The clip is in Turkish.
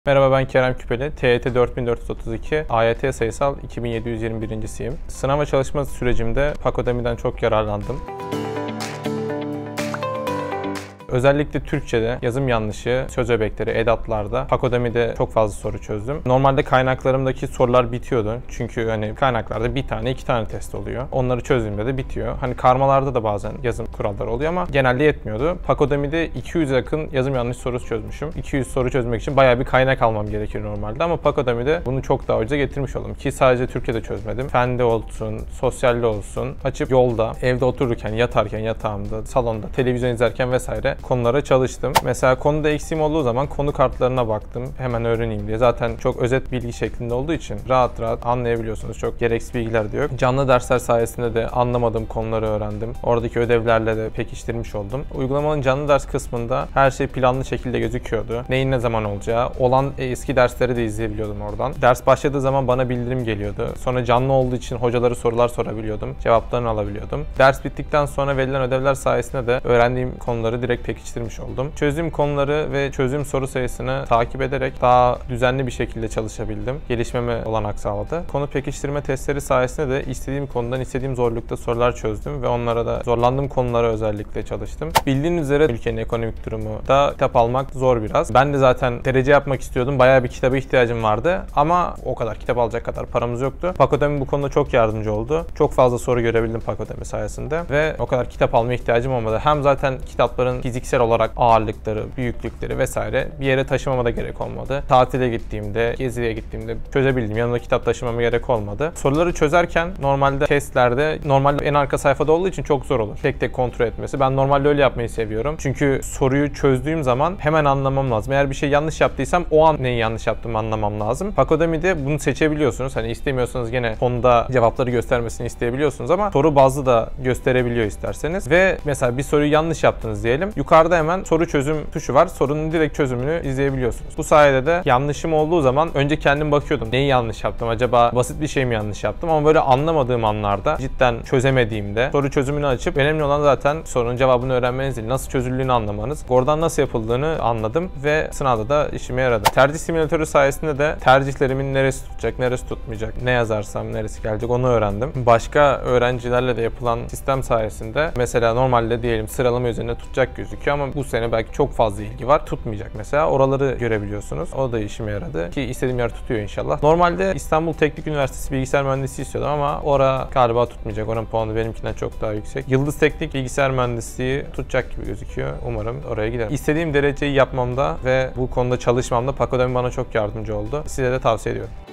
Merhaba, ben Kerem Küpeli. TYT 4432, AYT sayısal 2721.siyim. Sınav ve çalışma sürecimde Pakodemi'den çok yararlandım. Özellikle Türkçe'de yazım yanlışı, söz öbekleri, edatlarda Pakodemi'de çok fazla soru çözdüm. Normalde kaynaklarımdaki sorular bitiyordu. Çünkü kaynaklarda bir tane, iki tane test oluyor. Onları çözdüğümde de bitiyor. Karmalarda da bazen yazım kuralları oluyor ama genelde yetmiyordu. Pakodemi'de 200'e yakın yazım yanlış sorusu çözmüşüm. 200 soru çözmek için bayağı bir kaynak almam gerekir normalde ama Pakodemi'de bunu çok daha ucuza getirmiş oldum. Ki sadece Türkçe'de çözmedim. Fende olsun, sosyalde olsun, açıp yolda, evde otururken, yatarken, yatağımda, salonda, televizyon izlerken vesaire konulara çalıştım. Mesela konuda eksiğim olduğu zaman konu kartlarına baktım. Hemen öğreneyim diye. Zaten çok özet bilgi şeklinde olduğu için rahat anlayabiliyorsunuz. Çok gereksiz bilgiler de yok. Canlı dersler sayesinde de anlamadığım konuları öğrendim. Oradaki ödevlerle de pekiştirmiş oldum. Uygulamanın canlı ders kısmında her şey planlı şekilde gözüküyordu. Neyin ne zaman olacağı, olan eski dersleri de izleyebiliyordum oradan. Ders başladığı zaman bana bildirim geliyordu. Sonra canlı olduğu için hocalara sorular sorabiliyordum. Cevaplarını alabiliyordum. Ders bittikten sonra verilen ödevler sayesinde de öğrendiğim konuları direkt pekiştirmiş oldum. Çözdüğüm konuları ve çözdüğüm soru sayısını takip ederek daha düzenli bir şekilde çalışabildim. Gelişmeme olanak sağladı. Konu pekiştirme testleri sayesinde de istediğim konudan istediğim zorlukta sorular çözdüm ve onlara da zorlandığım konulara özellikle çalıştım. Bildiğiniz üzere ülkenin ekonomik durumu da kitap almak zor biraz. Ben de zaten derece yapmak istiyordum. Bayağı bir kitaba ihtiyacım vardı ama o kadar kitap alacak kadar paramız yoktu. Pakodemi bu konuda çok yardımcı oldu. Çok fazla soru görebildim Pakodemi sayesinde ve o kadar kitap almaya ihtiyacım olmadı. Hem zaten kitapların fiziksel olarak ağırlıkları, büyüklükleri vesaire bir yere taşımama da gerek olmadı. Tatile gittiğimde, geziye gittiğimde çözebildim. Yanımda kitap taşımama gerek olmadı. Soruları çözerken normalde testlerde en arka sayfada olduğu için çok zor olur. Tek tek kontrol etmesi. Ben normalde öyle yapmayı seviyorum. Çünkü soruyu çözdüğüm zaman hemen anlamam lazım. Eğer bir şey yanlış yaptıysam o an neyi yanlış yaptığımı anlamam lazım. Pakodemi'de bunu seçebiliyorsunuz. İstemiyorsanız gene konuda cevapları göstermesini isteyebiliyorsunuz ama soru bazlı da gösterebiliyor isterseniz. Ve mesela bir soruyu yanlış yaptınız diyelim. Yukarıda hemen soru çözüm tuşu var. Sorunun direkt çözümünü izleyebiliyorsunuz. Bu sayede de yanlışım olduğu zaman önce kendim bakıyordum. Neyi yanlış yaptım? Acaba basit bir şey mi yanlış yaptım? Ama böyle anlamadığım anlarda, cidden çözemediğimde soru çözümünü açıp önemli olan zaten sorunun cevabını öğrenmeniz değil, nasıl çözüldüğünü anlamanız. Oradan nasıl yapıldığını anladım ve sınavda da işime yaradı. Tercih simülatörü sayesinde de tercihlerimin neresi tutacak, neresi tutmayacak, ne yazarsam neresi gelecek onu öğrendim. Başka öğrencilerle de yapılan sistem sayesinde mesela normalde diyelim sıralama üzerine tutacak gözüküyor ama bu sene belki çok fazla ilgi var, tutmayacak mesela. Oraları görebiliyorsunuz. O da işime yaradı. Ki istediğim yer tutuyor inşallah. Normalde İstanbul Teknik Üniversitesi Bilgisayar Mühendisliği istiyordum ama orada galiba tutmayacak. Oranın puanı benimkinden çok daha yüksek. Yıldız Teknik Bilgisayar Mühendisliği tutacak gibi gözüküyor. Umarım oraya giderim. İstediğim dereceyi yapmamda ve bu konuda çalışmamda Pakodemi bana çok yardımcı oldu. Size de tavsiye ediyorum.